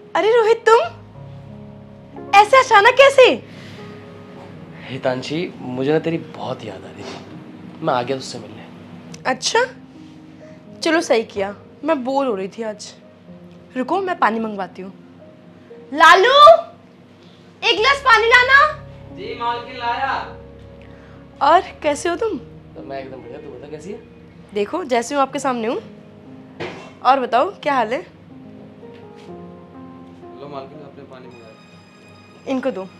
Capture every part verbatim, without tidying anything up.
अरे रोहित, तुम ऐसे अचानक कैसे? हितांशी, मुझे ना तेरी बहुत याद आ रही थी, मैं आ गया तुझसे मिलने। अच्छा, चलो सही किया, मैं बोर हो रही थी आज। रुको, मैं पानी मंगवाती हूँ। लालू, एक गिलास पानी लाना। जी मालकिन, लाया। और कैसे हो तुम? तो मैं एकदम बढ़िया, तू बता कैसी है? देखो जैसे हूँ आपके सामने हूँ। और बताओ क्या हाल है? लो मालकिन, आपने पानी मंगाया। इनको दो।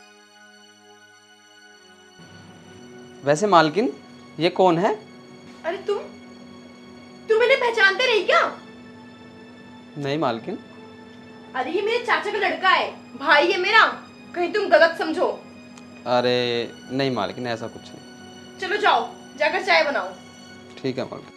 वैसे मालकिन, ये कौन है? अरे तुम तुम इन्हें पहचानते नहीं क्या? नहीं मालकिन। अरे ये मेरे चाचा का लड़का है, भाई है मेरा, कहीं तुम गलत समझो। अरे नहीं मालकिन, ऐसा कुछ नहीं। चलो जाओ, जाकर चाय बनाओ। ठीक है मालकिन।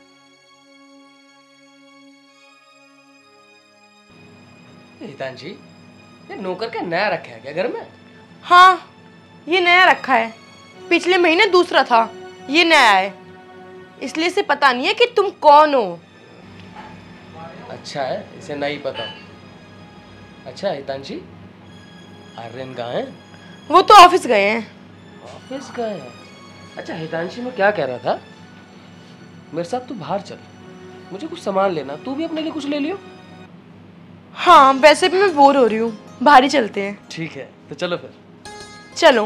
हितांशी, ये नौकर का नया रखा है क्या घर में? हाँ, ये नया रखा है। पिछले महीने दूसरा था, ये नया है, इसलिए इसे पता नहीं है कि तुम कौन हो। अच्छा है, इसे नहीं पता। अच्छा हितांशी, आर्यन कहाँ है? वो तो ऑफिस गए हैं। ऑफिस गए हैं? अच्छा हितांशी, मैं क्या कह रहा था, मेरे साथ तू बाहर चल, मुझे कुछ सामान लेना, तू भी अपने लिए कुछ ले लियो। हाँ, वैसे भी मैं बोर हो रही हूँ, बाहर ही चलते हैं। ठीक है, तो चलो फिर। चलो।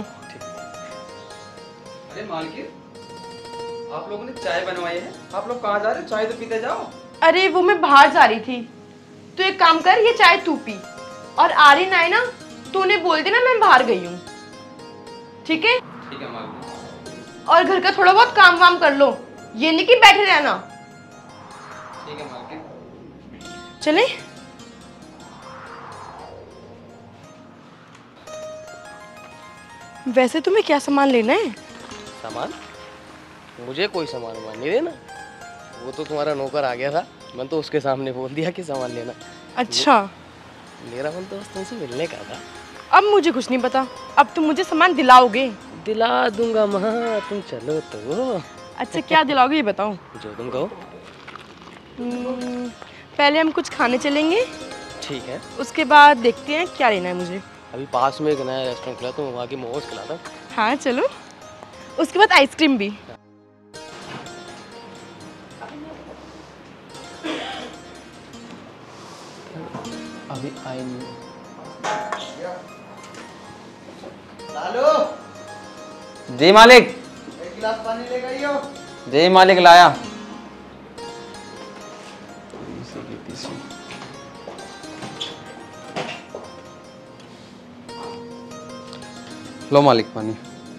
अरे मालकिन, आप लोगों ने चाय बनवाई है, आप लोग कहाँ जा रहे हो? चाय तो पीते जाओ। अरे वो मैं बाहर जा रही थी, तो एक काम कर, ये चाय तू पी, और आर्यन आए ना तो उन्हें बोल देना मैं बाहर गई हूँ, ठीक है? ठीक है मालकिन। और घर का थोड़ा बहुत काम वाम कर लो, ये नहीं कि बैठे रहना। ठीक है मालकिन। चले? वैसे तुम्हें क्या सामान लेना है? सामान? मुझे कोई सामान वामान नहीं देना, वो तो तुम्हारा नौकर आ गया था, मैंने तो उसके सामने बोल दिया कि सामान लेना। अच्छा, मेरा मन तो बस तुमसे मिलने का था। अब मुझे कुछ नहीं पता, अब तुम मुझे सामान दिलाओगे? दिला दूंगा माँ, तुम चलो तो। अच्छा, क्या दिलाओगे ये बताओ। जो तुम कहो। हम्म, पहले हम कुछ खाने चलेंगे, ठीक है। उसके बाद देखते हैं क्या लेना है मुझे। अभी पास में एक नया रेस्टोरेंट खुला, तो वहाँ की मोमोज खिलाता हूँ। हाँ चलो, उसके बाद आइसक्रीम भी। अभी आई नहीं। लालू। जी मालिक। एक गिलास पानी ले गई हो? जी मालिक, लाया। लो मालिक पानी।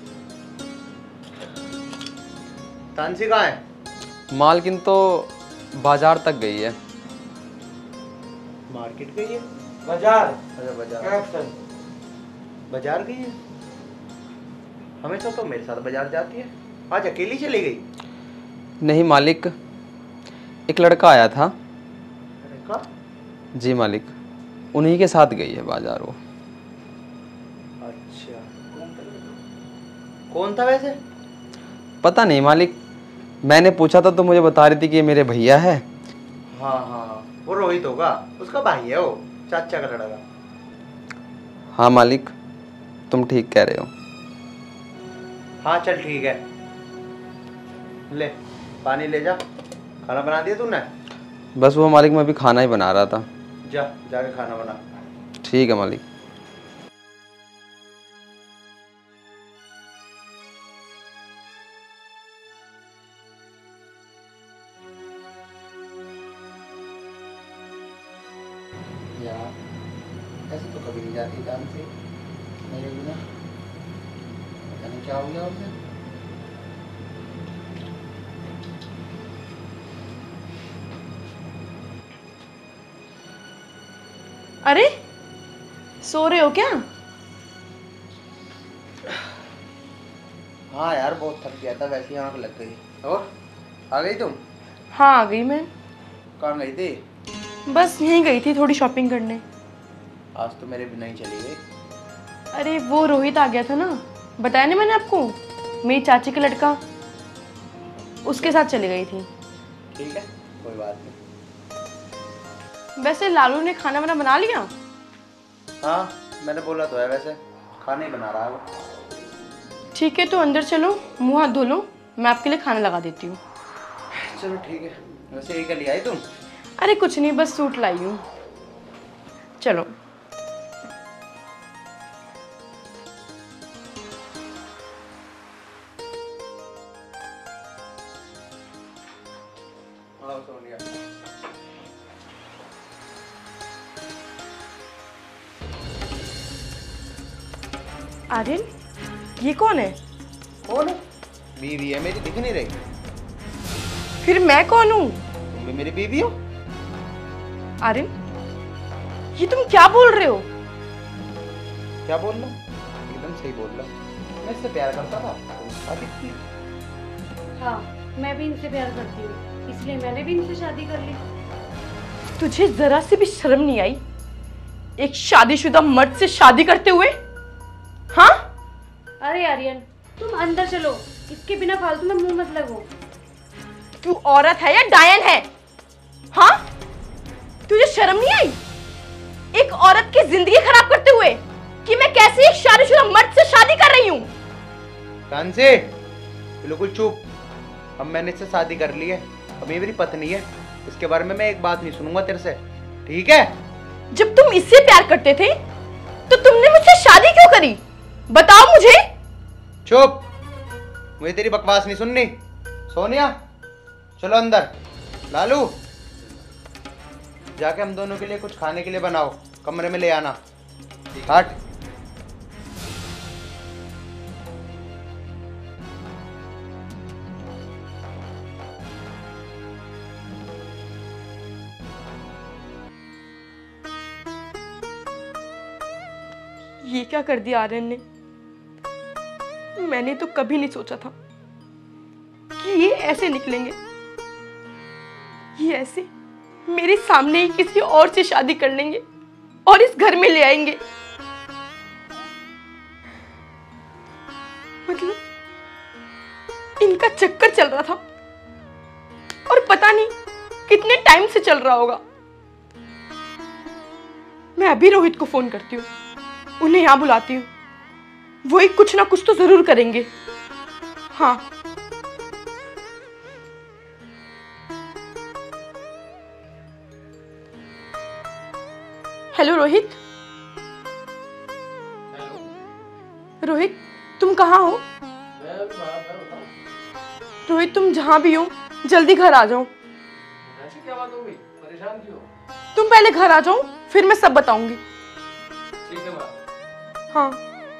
तानसी कहाँ है? मालकिन तो बाजार तक गई है। मार्केट गई है? बाजार? अच्छा बाजार। क्या ऑप्शन? बाजार गई है? हमेशा तो मेरे साथ बाजार जाती है, आज अकेली चली गई? नहीं मालिक, एक लड़का आया था। लड़का? जी मालिक, उन्हीं के साथ गई है बाजार वो। अच्छा, कौन था वैसे? पता नहीं मालिक, मैंने पूछा था तो मुझे बता रही थी कि ये मेरे भैया है। हाँ हाँ, वो रोहित होगा, उसका भाई है वो, चाचा का लड़का। हाँ मालिक, तुम ठीक कह रहे हो। हाँ चल ठीक है, ले पानी ले जा। खाना बना दिया तूने? बस वो मालिक, मैं अभी खाना ही बना रहा था। जा जाके खाना बना। ठीक है मालिक। यार, ऐसे तो कभी नहीं जाती काम से मेरे बिना, पता नहीं क्या हो गया उसे। अरे सो रहे हो क्या? हाँ यार, बहुत थक गया था, वैसे ही आँख लग गई। और आ गई तुम? हाँ आ गई मैं। कहाँ गई थी? बस यहीं गई थी थोड़ी शॉपिंग करने। आज तो मेरे बिना ही चली गई। अरे वो रोहित आ गया था ना, बताया ना मैंने आपको, मेरी चाची का लड़का, उसके साथ चली गई थी। ठीक है, कोई बात नहीं। वैसे लालू ने खाना वाना बना लिया? हाँ मैंने बोला तो है, वैसे खाना ही बना रहा है वो। ठीक है तो अंदर चलो, मुंह हाथ धो लो, मैं आपके लिए खाना लगा देती हूँ। चलो ठीक है। वैसे ये क्या ले आई तुम? अरे कुछ नहीं, बस सूट लाई हूँ। चलो। हाँ सोनिया। आर्यन, ये कौन है? कौन है? बीवी है मेरी, दिख नहीं रही? फिर मैं कौन हूँ? तुम भी मेरी बीवी हो? आर्यन, ये तुम क्या बोल रहे हो? क्या बोल रहा हूँ? एकदम सही बोल रहा हूँ। मैं इससे प्यार करता था, तुम शादी की। हाँ, मैं भी इनसे प्यार करती हूँ, इसलिए मैंने भी इनसे शादी कर ली। तुझे जरा सी भी शर्म नहीं आई एक शादीशुदा मर्द से शादी करते हुए? हाँ? अरे आर्यन, तुम अंदर चलो, इसके बिना फालतू में मुंह मत लगो। तू औरत है या डायन है? हाँ? तुझे शर्म नहीं आई एक औरत की जिंदगी खराब करते हुए कि मैं कैसे एक शादीशुदा मर्द से शादी कर रही हूँ? कान से बिल्कुल चुप। अब मैंने इससे शादी कर ली है, अब ये मेरी पत्नी है, इसके बारे में मैं एक बात नहीं सुनूंगा तेरे से, ठीक है? जब तुम इससे प्यार करते थे तो तुमने मुझसे शादी क्यों करी? बताओ मुझे। चुप, मुझे तेरी बकवास नहीं सुननी। सोनिया चलो अंदर। लालू जाके हम दोनों के लिए कुछ खाने के लिए बनाओ, कमरे में ले आना। हट। ये क्या कर दिया आर्यन ने? मैंने तो कभी नहीं सोचा था कि ये ऐसे निकलेंगे, ये ऐसे मेरे सामने ही किसी और से शादी कर लेंगे और इस घर में ले आएंगे। मतलब इनका चक्कर चल रहा था और पता नहीं कितने टाइम से चल रहा होगा। मैं अभी रोहित को फोन करती हूँ, उन्हें यहां बुलाती हूँ, वो ही कुछ ना कुछ तो जरूर करेंगे। हाँ हेलो रोहित। रोहित तुम कहाँ हो? रोहित तुम जहां भी हो जल्दी घर आ जाओ। ऐसी क्या बात हो गई? परेशान क्यों? तुम पहले घर आ जाओ, फिर मैं सब बताऊंगी। ठीक है माँ। हाँ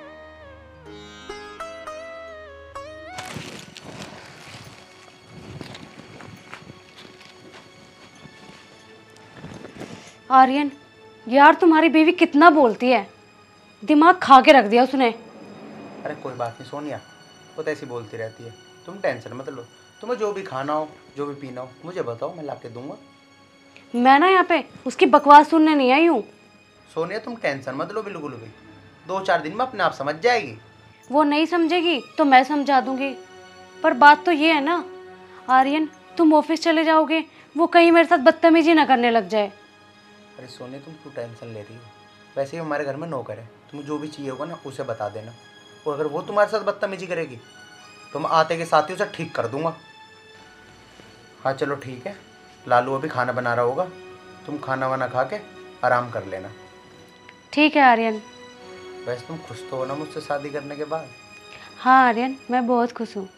आर्यन, यार तुम्हारी बीवी कितना बोलती है, दिमाग खा के रख दिया उसने। अरे कोई बात नहीं सोनिया, वो तो ऐसी बोलती रहती है, तुम टेंशन मत लो। तुम्हें जो भी खाना हो, जो भी पीना हो, मुझे बताओ, मैं ला के दूंगा। मैं ना यहाँ पे उसकी बकवास सुनने नहीं आई हूँ। सोनिया तुम टेंशन मत लो बिल्कुल भी, दो चार दिन में अपने आप समझ जाएगी। वो नहीं समझेगी तो मैं समझा दूंगी, पर बात तो ये है ना आर्यन, तुम ऑफिस चले जाओगे, वो कहीं मेरे साथ बदतमीजी ना करने लग जाए। अरे सोनिया तुम क्यों टेंशन ले रही हो? वैसे ही हमारे घर में नौकर है, तुम्हें जो भी चाहिए होगा ना उसे बता देना, और अगर वो तुम्हारे साथ बदतमीजी करेगी तो मैं आते के साथ ही उसे ठीक कर दूंगा। हाँ चलो ठीक है, लालू अभी खाना बना रहा होगा, तुम खाना वाना खा के आराम कर लेना। ठीक है आर्यन। वैसे तुम खुश तो हो ना मुझसे शादी करने के बाद? हाँ आर्यन, मैं बहुत खुश हूँ।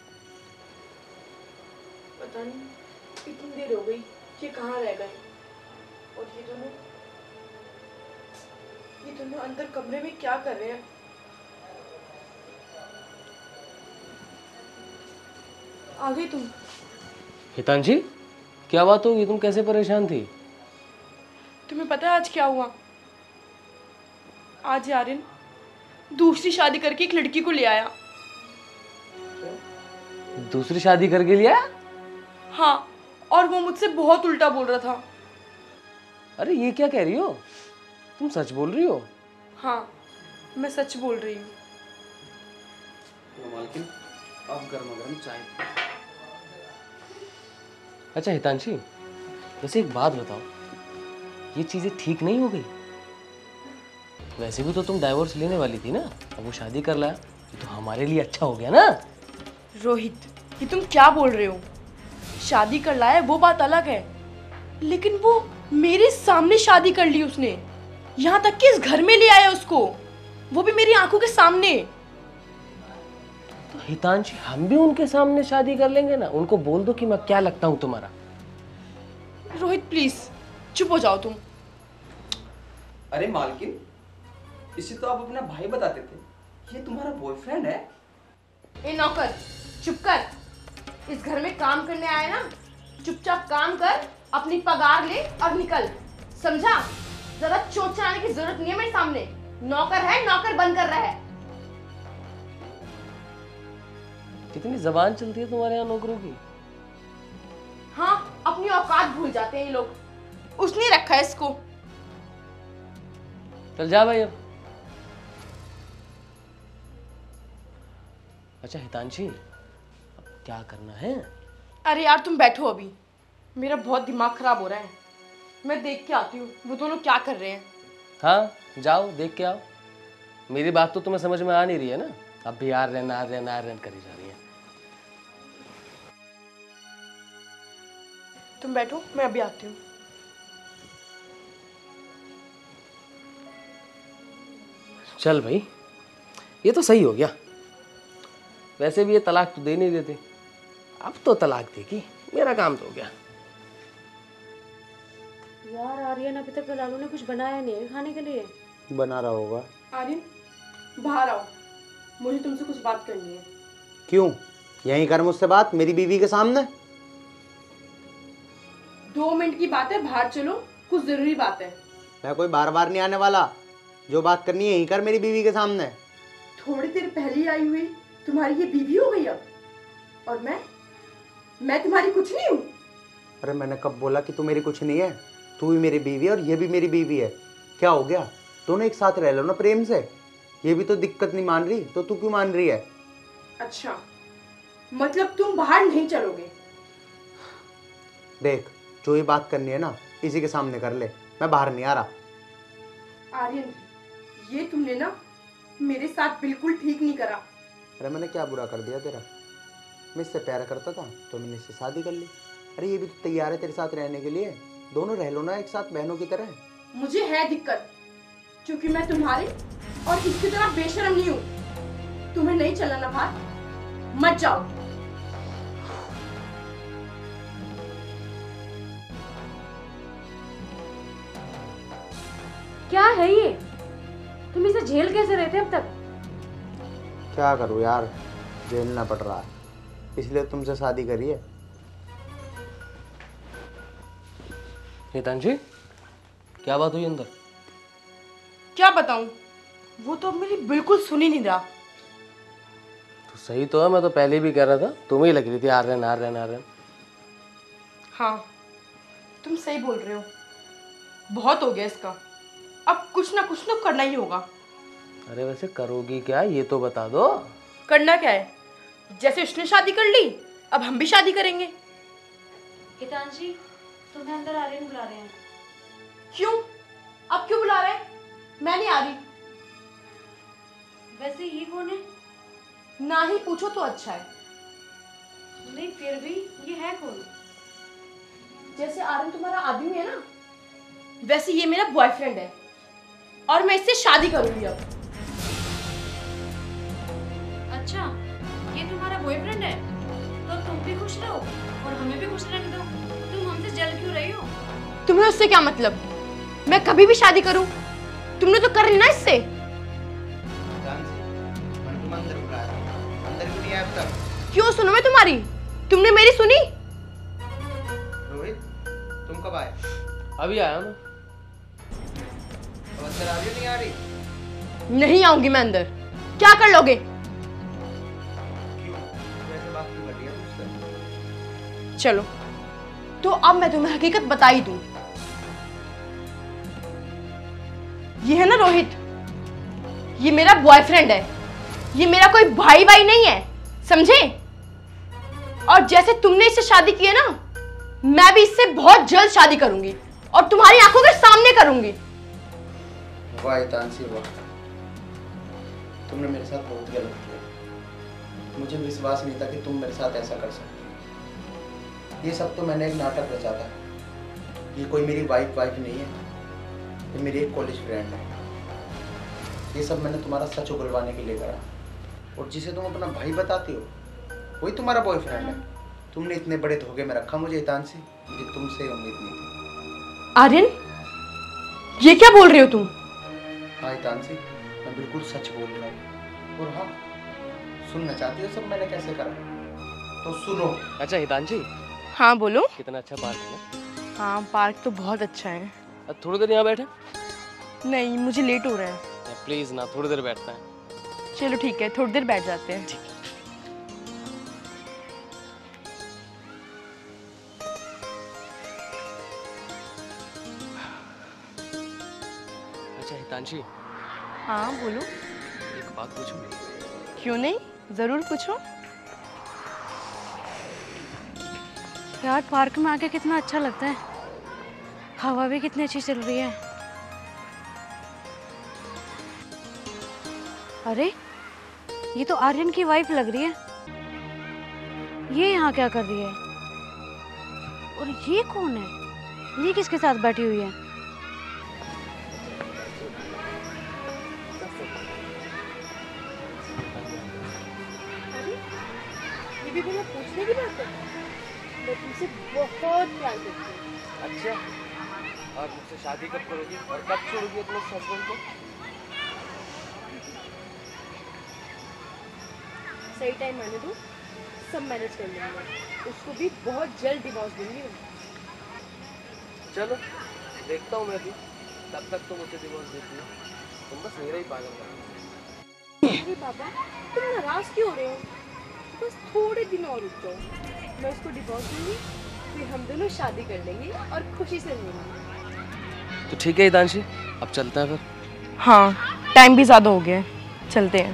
पता नहीं कितनी देर हो गई, ये कहाँ रह गए? और ये दोनों ये दोनों अंदर कमरे में क्या कर रहे हैं? आ गई तुम? हितांशी क्या बात होगी? तुम कैसे परेशान थी? तुम्हें पता है आज क्या हुआ? आज आर्यन दूसरी शादी करके एक लड़की को ले आया। दूसरी शादी करके लिया? हाँ, और वो मुझसे बहुत उल्टा बोल रहा था। अरे ये क्या कह रही हो? तुम सच बोल रही हो? हाँ मैं सच बोल रही हूँ। मालकिन आप गर्मा गर्म चाय। अच्छा हितांशी, वैसे एक बात बताओ, ये चीजें ठीक नहीं हो गई? वैसे भी तो तुम डाइवोर्स लेने वाली थी ना, अब वो शादी कर लाया तो हमारे लिए अच्छा हो गया ना। रोहित, ये तुम क्या बोल रहे हो? शादी कर लाया वो बात अलग है, लेकिन वो मेरे सामने शादी कर ली उसने, यहाँ तक कि इस घर में ले आया उसको, वो भी मेरी आंखों के सामने। तो हितांशी, हम भी उनके सामने शादी कर लेंगे ना। उनको बोल दो कि मैं क्या लगता हूँ तुम्हारा। रोहित प्लीज चुप हो जाओ तुम। अरे मालकिन, इसे तो आप अपना भाई बताते थे, ये तुम्हारा बॉयफ्रेंड है? ए नौकर, चुप कर। इस घर में काम करने आया ना, चुपचाप काम कर, अपनी पगार ले और निकल, समझा? ज्यादा चोट चलाने की जरूरत नहीं है मेरे सामने। नौकर है, नौकर बंद कर रहा है। कितनी जबान चलती है तुम्हारे यहाँ नौकरों की। हाँ, अपनी औकात भूल जाते हैं ये लोग। उसने रखा है इसको। चल जा भाई अब। अच्छा हितांशी, अब क्या करना है? अरे यार तुम बैठो अभी, मेरा बहुत दिमाग खराब हो रहा है। मैं देख के आती हूँ वो दोनों क्या कर रहे हैं। हाँ जाओ, देख के आओ। मेरी बात तो तुम्हें समझ में आ नहीं रही है ना, अब भी यार रहना यार रहना यार रहना करी जा रही है। तुम बैठो, मैं अभी आती हूँ। चल भाई, ये तो सही हो गया। वैसे भी ये तलाक तो दे नहीं देते, अब तो तलाक देगी, मेरा काम तो हो गया। यार आर्यन, अभी तक लालू ने कुछ बनाया नहीं है खाने के लिए। बना रहा होगा। आर्यन बाहर आओ, मुझे तुमसे कुछ बात करनी है। क्यों? यहीं कर मुझसे बात, मेरी बीवी के सामने। दो मिनट की बात है, बाहर चलो, कुछ जरूरी बात है। मैं कोई बार बार नहीं आने वाला, जो बात करनी है यहीं कर मेरी बीवी के सामने। थोड़ी देर पहले आई हुई तुम्हारी ये बीवी हो गई अब, और मैं मैं तुम्हारी कुछ नहीं हूँ। अरे मैंने कब बोला कि तू मेरी कुछ नहीं है? तू भी मेरी बीवी है और ये भी मेरी बीवी है। क्या हो गया? दोनों एक साथ रह लो ना प्रेम से। ये भी तो दिक्कत नहीं मान रही, तो तू क्यों मान रही है? अच्छा, मतलब तुम बाहर नहीं चलोगे? देख, जो ये बात करनी है ना इसी के सामने कर ले, मैं बाहर नहीं आ रहा। आर्यन, ये तुमने ना मेरे साथ बिल्कुल ठीक नहीं करा। अरे मैंने क्या बुरा कर दिया तेरा? मैं इससे प्यार करता था तो मैंने इससे शादी कर ली। अरे ये भी तो तैयार है तेरे साथ रहने के लिए, दोनों रह लो ना एक साथ बहनों की तरह। मुझे है दिक्कत, क्योंकि मैं तुम्हारे और इसकी तरह बेशर्म नहीं हूँ। तुम्हें नहीं चलना ना बाहर, मत जाओ। क्या है ये? तुम इसे झेल कैसे रहे थे अब तक? क्या करूँ यार, झेलना पड़ रहा है, इसलिए तुमसे शादी करी है। हितांशी, क्या बात हुई अंदर? क्या बताऊं, वो तो अब मेरी बिल्कुल सुन ही नहीं रहा। तो सही तो है, मैं तो पहले भी कह रहा था, तुम्हें ही लग रही थी आ रहे आ रहे आ रहे। हाँ, तुम सही बोल रहे हो, बहुत हो गया इसका, अब कुछ ना कुछ तो करना ही होगा। अरे वैसे करोगी क्या, ये तो बता दो। करना क्या है? जैसे उसने शादी कर ली, अब हम भी शादी करेंगे। हितांशी, तुम्हें अंदर आर्यन बुला रहे हैं। क्यों? अब क्यों बुला रहे हैं? मैं नहीं आ रही। वैसे ये कौन है? ना ही पूछो तो अच्छा है। नहीं फिर भी ये है कौन? जैसे आर्यन तुम्हारा आदमी है ना, वैसे ये मेरा बॉयफ्रेंड है, और मैं इससे शादी करूंगी अब। अच्छा, ये तुम्हारा बॉयफ्रेंड है? तो तुम भी खुश रहो और हमें भी खुश रहने दो। तुम हमसे जल क्यों रही हो? तुम्हें उससे क्या मतलब? मैं कभी भी शादी करूं, तुमने तो कर ली ना इससे। तुम अंदर बुलाया, अंदर क्यों नहीं आया अब तक? क्यों सुनो मैं तुम्हारी? तुमने मेरी सुनी? रोहित, तुम कब आए? अभी आया मैं। अब अंदर आ रही हो नहीं आ रही? नहीं आऊंगी मैं अंदर। क्या कर लोगे? क्यों? वैसे बात क्यों कर रही है मुझसे? चलो, तो अब मैं तुम्हें हकीकत बता ही दूं। ये है ना रोहित, ये मेरा बॉयफ्रेंड है, ये मेरा कोई भाई भाई नहीं है, समझे? और जैसे तुमने इससे शादी की है ना, मैं भी इससे बहुत जल्द शादी करूंगी। और तुम्हारी आंखों के सामने करूंगी। वाह हितांशी वाह, तुमने मेरे साथ बहुत गलत किया। मुझे विश्वास नहीं था कि तुम मेरे साथ ऐसा कर सकती। ये सब तो मैंने एक नाटक रचा था। ये कोई मेरी वाइफ वाइफ नहीं है, ये मेरी एक कॉलेज फ्रेंड है। ये सब मैंने तुम्हारा सच उगलवाने के लिए करा। और जिसे तुम अपना भाई बताती हो वही तुम्हारा बॉयफ्रेंड है। तुमने इतने बड़े धोखे में रखा मुझे हितांशी, मुझे तुमसे उम्मीद नहीं थी। आर्यन, ये क्या बोल रहे हो तुम? हाँ हितांशी, मैं बिल्कुल सच बोल रहा हूँ। और हाँ, सुनना चाहती हो सब मैंने कैसे करा? तो सुनो। अच्छा हितांशी, हाँ बोलो। कितना अच्छा पार्क है ना। हाँ पार्क तो बहुत अच्छा है। अब थोड़ी देर यहाँ बैठे। नहीं, मुझे लेट हो रहा है। प्लीज ना, थोड़ी देर बैठता है। चलो ठीक है, थोड़ी देर बैठ जाते हैं। अच्छा हितांशी, हाँ बोलो। एक बात पूछूं? क्यों नहीं, जरूर पूछो। यार पार्क में आके कितना अच्छा लगता है, हवा भी कितनी अच्छी चल रही है। अरे ये तो आर्यन की वाइफ लग रही है। ये यहाँ क्या कर रही है? और ये कौन है? ये किसके साथ बैठी हुई है? ये भी बिना पूछने की बात है। मैं तुमसे बहुत प्यार करती हूँ। अच्छा, और मुझसे शादी कब करोगी और कब छोड़ोगी अपने हस्बैंड को? सही टाइम आने दो, सब मैनेज कर लूंगा। उसको भी बहुत जल्द डिवोर्स दूंगी मैं। चलो देखता हूँ मैं भी, तब तक तो मुझे डिवोर्स देती है। तुम बस मेरा ही पागल कर। अरे बाबा, तुम नाराज क्यों हो रहे हो? बस थोड़े दिन और रुक जाओ, मैं उसको डिवोर्स दूंगी, फिर हम दोनों शादी कर लेंगे और खुशी से रहेंगे। तो ठीक है हितांशी, अब चलते हैं फिर। हाँ, टाइम भी ज़्यादा हो गया है, चलते हैं।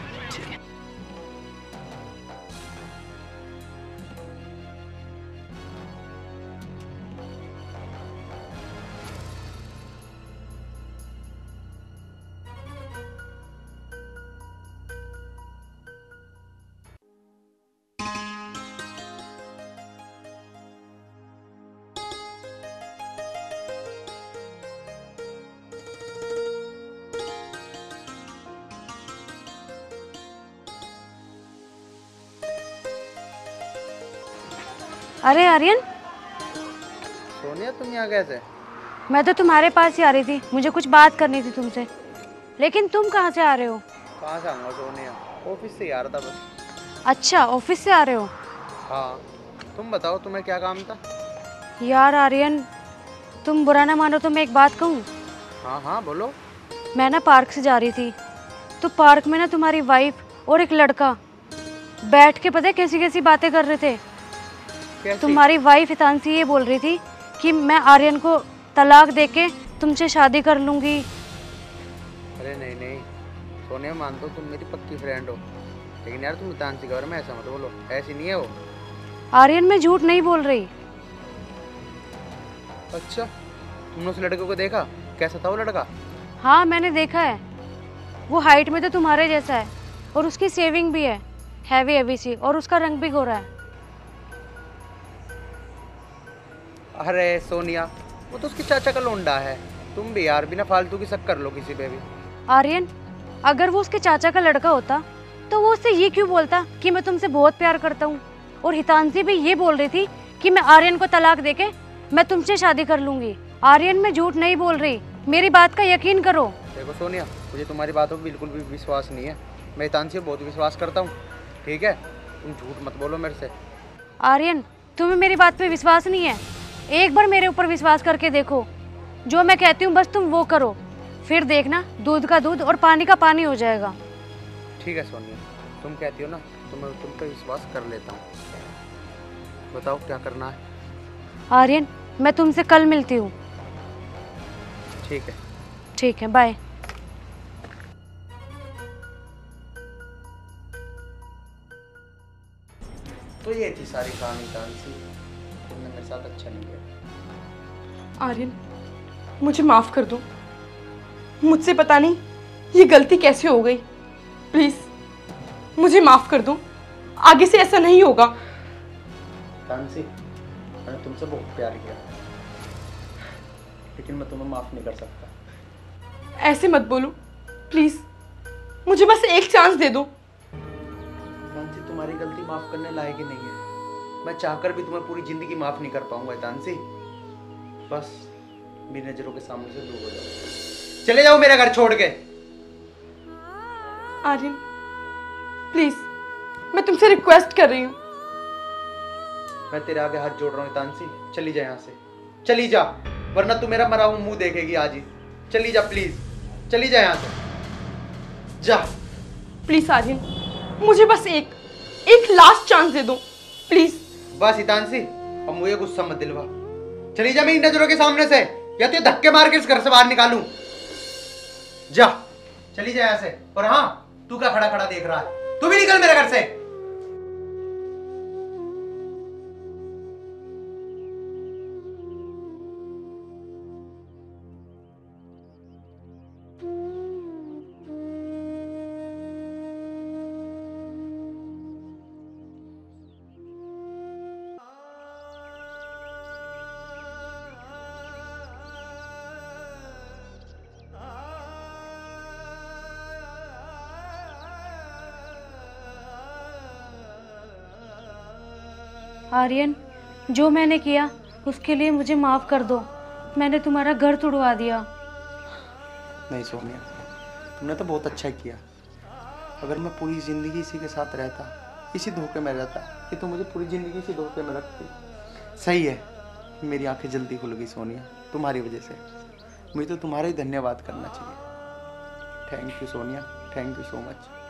अरे आर्यन, सोनिया तुम यहाँ कैसे? मैं तो तुम्हारे पास ही आ रही थी, मुझे कुछ बात करनी थी तुमसे। लेकिन तुम कहाँ से आ रहे हो? कहाँ से आऊँगा सोनिया, ऑफिस से ही आ रहा था बस। अच्छा, ऑफिस से आ रहे हो? हाँ, तुम बताओ तुम्हें क्या काम था? यार आर्यन, तुम बुरा ना मानो तो मैं एक बात कहूँ? हाँ हाँ बोलो। मैं ना पार्क से जा रही थी, तो पार्क में ना तुम्हारी वाइफ और एक लड़का बैठ के पता है कैसी कैसी बातें कर रहे थे। कैसी? तुम्हारी वाइफ हितांशी ये बोल रही थी कि मैं आर्यन को तलाक देके तुमसे शादी कर लूंगी। अरे नहीं नहीं सोनिया, मानता हूँ तुम मेरी पक्की फ्रेंड हो, लेकिन यार तुम हितांशी के बारे में ऐसा मत बोलो, ऐसी नहीं है वो। आर्यन, मैं झूठ नहीं बोल रही। अच्छा, तुमने उस लड़के को देखा? कैसा था वो लड़का? हाँ मैंने देखा है, वो हाइट में तो तुम्हारे जैसा है और उसकी सेविंग भी है, हैवी हैवी सी, और उसका रंग भी गोरा है। अरे सोनिया, वो तो उसके चाचा का लोंडा है। तुम भी यार बिना फालतू की शक कर लो किसी पे भी। आर्यन, अगर वो उसके चाचा का लड़का होता तो वो उससे ये क्यों बोलता कि मैं तुमसे बहुत प्यार करता हूँ? और हितांशी भी ये बोल रही थी कि मैं आर्यन को तलाक देके मैं तुमसे शादी कर लूंगी। आर्यन, मैं झूठ नहीं बोल रही, मेरी बात का यकीन करो। देखो सोनिया, मुझे तुम्हारी बातों पर बिल्कुल भी विश्वास नहीं है। मैं हितांशी पे बहुत विश्वास करता हूँ, ठीक है? तुम झूठ मत बोलो मेरे से। आर्यन, तुम्हें मेरी बात पे विश्वास नहीं है? एक बार मेरे ऊपर विश्वास करके देखो, जो मैं कहती हूँ बस तुम वो करो, फिर देखना दूध का दूध और पानी का पानी हो जाएगा। ठीक है सोनिया, तुम कहती हो ना तो मैं तुम पे विश्वास कर लेता हूँ। बताओ क्या करना है? आर्यन, मैं तुमसे कल मिलती हूँ। ठीक है। ठीक है, बाय। तो ये थी सारी कहानी हितांशी, तुमने मेरे साथ अच्छा नहीं किया। आर्यन, मुझे माफ कर दो। मुझसे पता नहीं ये गलती कैसे हो गई। प्लीज मुझे माफ कर दो, आगे से ऐसा नहीं होगा। तानसी, मैंने तुमसे बहुत प्यार किया, लेकिन मैं तुम्हें माफ नहीं कर सकता। ऐसे मत बोलो प्लीज, मुझे बस एक चांस दे दो। तानसी, तुम्हारी गलती माफ करने लायक ही नहीं है। मैं चाहकर भी तुम्हें पूरी जिंदगी माफ नहीं कर पाऊंगा तानसी। बस मेरी नजरों के सामने से दूर हो जाओ, चले जाओ मेरा घर छोड़ के। आर्यन प्लीज, मैं तुमसे रिक्वेस्ट कर रही हूँ। मैं तेरे आगे हाथ जोड़ रहा हूँ तानसी, चली जा यहाँ से, चली जा, वरना तू मेरा मरा हुआ मुंह देखेगी आज ही। चली जा प्लीज, चली जा यहाँ से, जा। प्लीज आर्यन, मुझे बस एक एक लास्ट चांस दे दो प्लीज। बस तानसी, अब मुझे गुस्सा मत दिलवा, चली जा मेरी नजरों के सामने से, या तो धक्के मार के इस घर से बाहर निकालूं। जा, चली जा यहाँ से। और हाँ, तू क्या खड़ा खड़ा देख रहा है, तू भी निकल मेरे घर से। आर्यन, जो मैंने किया उसके लिए मुझे माफ कर दो। मैंने तुम्हारा घर तुड़वा दिया। नहीं सोनिया, तुमने तो बहुत अच्छा किया। अगर मैं पूरी जिंदगी इसी के साथ रहता, इसी धोखे में रहता, ये तो मुझे पूरी जिंदगी इसी धोखे में रखती। सही है, मेरी आंखें जल्दी खुल गई सोनिया, तुम्हारी वजह से। मुझे तो तुम्हारा ही धन्यवाद करना चाहिए। Thank you Sonia, thank you so much.